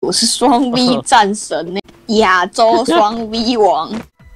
我是双 V 战神呢，亚洲双 V 王。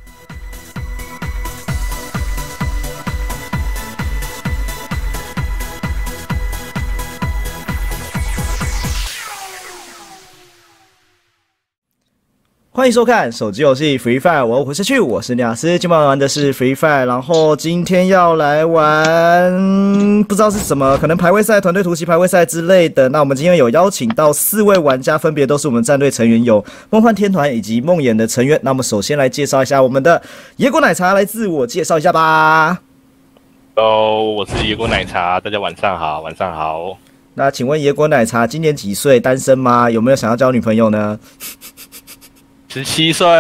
欢迎收看手机游戏 Free Fire， 我回去，我是鸟斯，今晚玩的是 Free Fire， 然后今天要来玩不知道是什么，可能排位赛、团队突袭排位赛之类的。那我们今天有邀请到4位玩家，分别都是我们战队成员，有梦幻天团以及梦魇的成员。那我们首先来介绍一下我们的野果奶茶，来自我介绍一下吧。 Hello， 我是野果奶茶，大家晚上好，晚上好。 那请问野果奶茶今年几岁？单身吗？有没有想要交女朋友呢 17岁，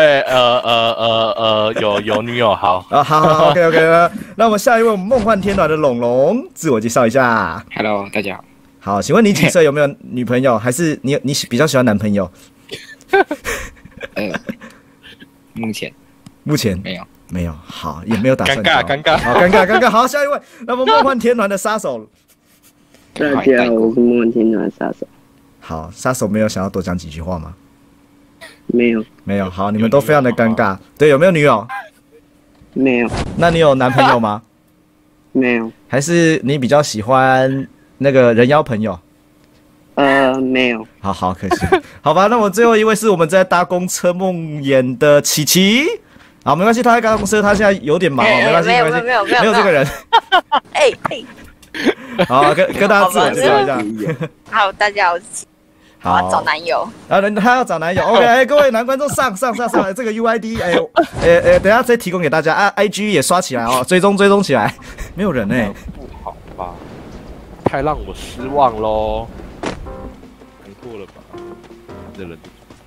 有女友，好啊，好 ，OK 了。那我们下一位，我们梦幻天团的龙龙，自我介绍一下。 Hello， 大家好。 好，请问你几岁？有没有女朋友？还是你比较喜欢男朋友？ 目前没有，好，也沒有打算。 尴尬， 好，尴尬。好，下一位，那么梦幻天团的杀手。 大家好，我是梦幻天团的杀手。 好，杀手没有想要多讲几句话吗？ 没有， 好，你们都非常的尴尬。对，有没有女友？ 没有。 那你有男朋友吗？ 没有。 还是你比较喜欢那个人妖朋友？ 没有。 好，可惜。好吧，那我最后一位是我们在搭公车梦魇的琪琪。好，没关系，他在搭公车，他现在有点忙哦，没关系，没有这个人。好，跟大家自我介绍一下。 好，大家好，我是琪。我要找男友啊！他要找男友 ，OK， 各位男观众上来，这个 UID， 等一下再提供给大家啊 ，IG 也刷起来哦，追踪起来，没有人不好吧？太让我失望喽，难过了吧？这人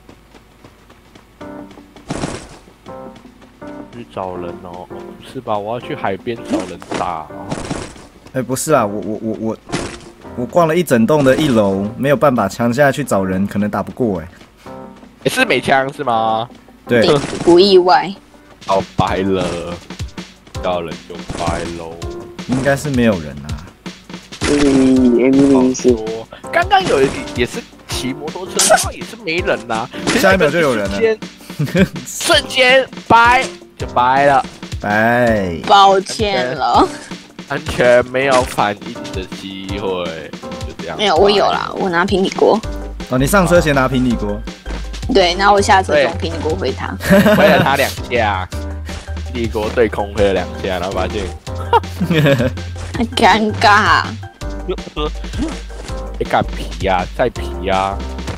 去找人哦，不是吧？我要去海边找人打哦。 不是啊，我逛了一整栋的1楼，没有办法抢下去找人，可能打不过是没枪是吗？ 对， 不意外。 好白了，要人就白喽。 应该是没有人啊。 说刚刚有一个也是骑摩托车，然后也是没人呐， 下一秒就有人了， 瞬间掰就掰了， 掰， 抱歉了。 完全没有反应的机会，就这样。 没有，我有啦，我拿平底锅。 哦，你上车前拿平底锅。 对，然后我下车用平底锅回他， 挥了他2下，平底锅对空挥了2下，然后发现， 尴尬。 你敢皮呀？再皮呀！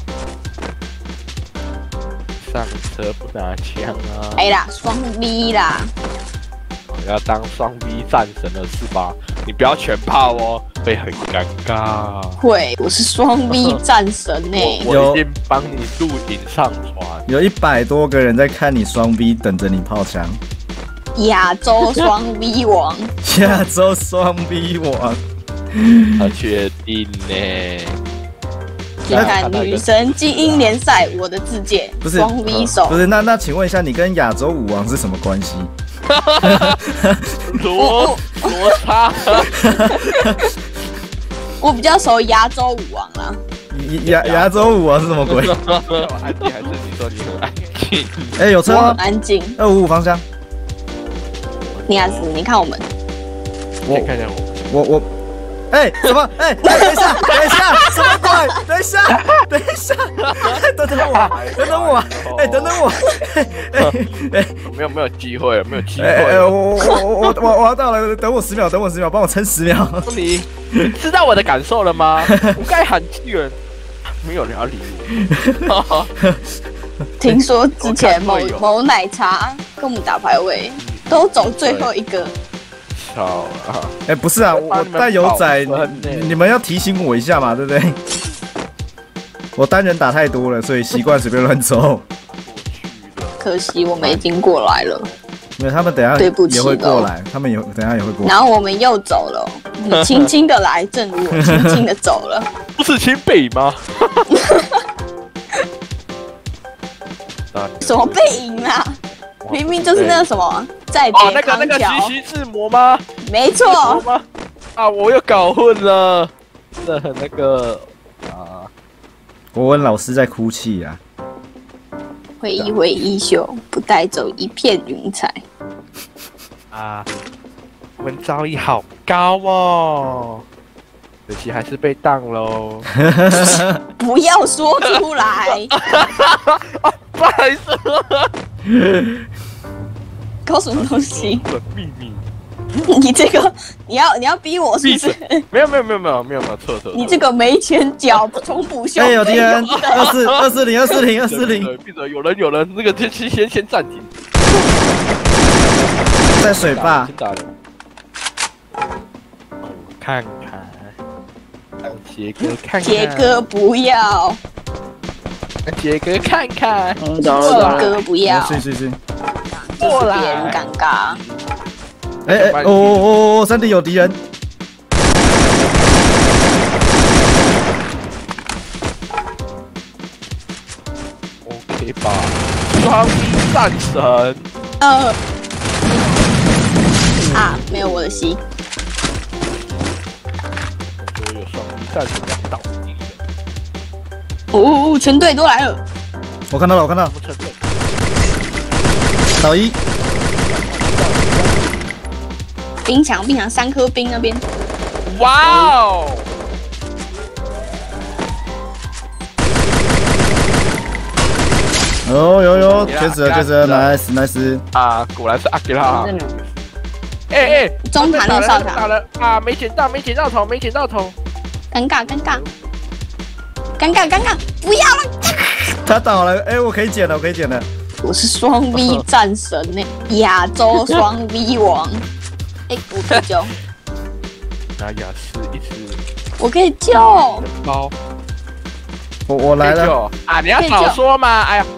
上车不拿枪啊！ 啦，双 V 啦。 要当双 V 战神了是吧？你不要全炮哦，会很尴尬。 会，我是双 V 战神呢。 我已经帮你录影上传。 有100多个人在看你双 V， 等着你炮枪。 亚洲双 V 王。 亚洲双 V 王。 他确定呢？ 你看女神精英联赛，我的自荐双 V 手。 不是，那请问一下，你跟亚洲舞王是什么关系？ 罗我比较熟亚洲舞王啦。 亚洲舞王是什么鬼？ 安静还是你说你很安静？ 有车吗？ 安静。 255方向。 你还是你看我们。 我看见我。 什么？等一下，什么鬼？等一下，等等我， 没有机会， 我要到了，等我10秒，帮我撑10秒。 你知道我的感受了吗？我该喊救人，没有人要理我。 听说之前某奶茶跟我们打排位，都走最后一个。 不是啊，我带油仔，你们要提醒我一下嘛，对不对？我单人打太多了，所以习惯随便乱走。 可惜我们已经过来了。 没有，他们等一下也会过来，等一下也会过来。 然后我们又走了，你轻轻的来，正如我轻轻的走了。 不是清北吗？ 什么背影啊？明明就是那个什么，在北康桥。那个徐志摩吗？ 没错。 啊，我又搞混了，真的很那个啊。 国文老师在哭泣啊！ 挥一挥衣袖，不带走一片云彩。 啊，我们造诣好高哦，可惜还是被当喽。 不要说出来， 不好意思， 搞什么东西？ 本秘密。 你这个，你要逼我是不是？ 没有，错。 你这个没钱缴重补修。 哎，有敌人，240， 闭嘴！有人，那个先暂停。 在水坝。 先打人。看看，让杰哥看看。 杰哥不要。 让杰哥看看。 杰哥不要。 是。 过来。别人尴尬。 山顶有敌人。 OK 吧，双臂战神。 没有我的戏。 我有双臂战神2道敌人。全队都来了。 我看到了。倒一。 冰墙3颗冰那边。 哇哦！ 有，确实 ，nice。 啊，果然是阿吉拉。 中塔那个哨塔打了啊！没捡到头。 尴尬，不要了。 他倒了，我可以捡了。 我是双 V 战神呢，亚洲双 V 王。我可以救。 拿雅思一直。 我可以救。 包。 我来了。 啊！你要早说嘛！哎呀。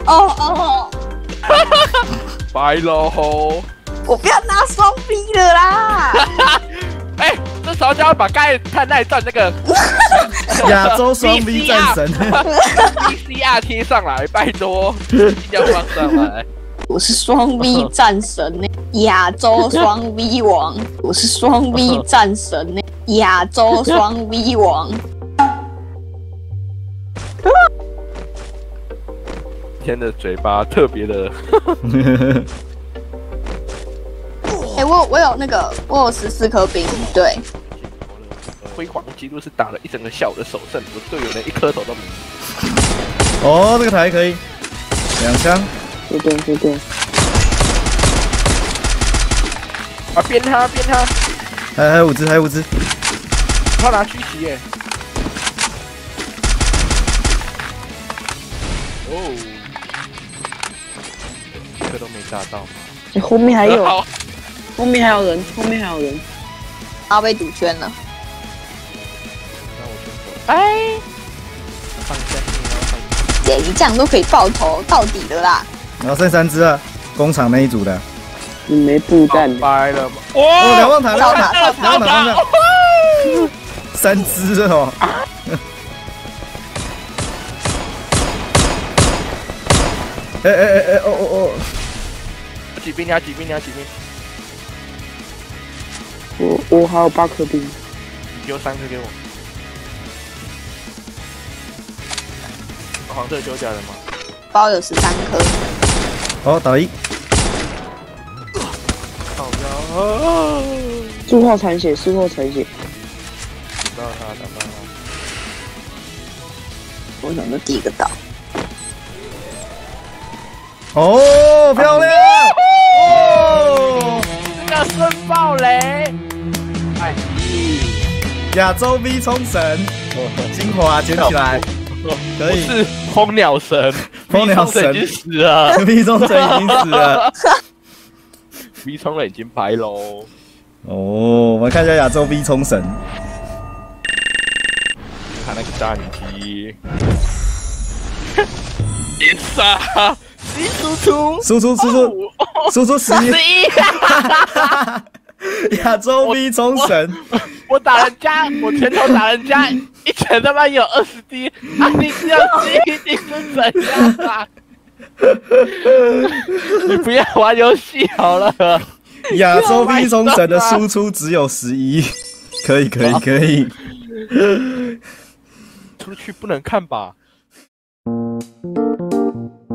拜喽。 我不要拿双 V 了啦。 这时候就要把刚才看那一段那个亚洲双 V 战神 VCR 贴上来，拜托，一定要放上来。 我是双 V 战神呢，亚洲双 V 王。我是双 V 战神呢，亚洲双 V 王。 天的嘴巴特别的。 我有那个，我有14颗冰，对。 辉煌记录是打了一整个下午的首胜，我队友连1颗头都没有。这个台可以2枪。 对。 啊！鞭他！ 还有5只。 他拿狙击耶！一个都没炸到。 后面还有人。 然后被堵圈了。 那我先走。放下。 你这样都可以爆头到底了啦。 然后剩3只了，工厂那一组的。 你没布弹。 掰了吗？ 两望塔方向。3只哦。几兵？ 我还有8颗兵。 你丢3颗给我。黄色9甲的吗？ 包有13颗。 倒一。 好呀！ 术后残血。 打到他。 我想说第一个倒。 漂亮！ 这个瞬爆雷！ 亚洲 V 冲神，精华捡起来，可以。 我是蜂鸟神已经死了。 V 冲神已经死了。 V 冲人已经白喽。 我们看一下亚洲 V 冲神。 看那个炸女机。Yes 输出11。 亚洲 V 冲神。 我打人家，我拳头打人家，一拳他妈有20滴，你这样子你是怎样啊？你不要玩游戏好了。 亚洲 V 冲神的输出只有11，可以。 出去不能看吧？ 拜。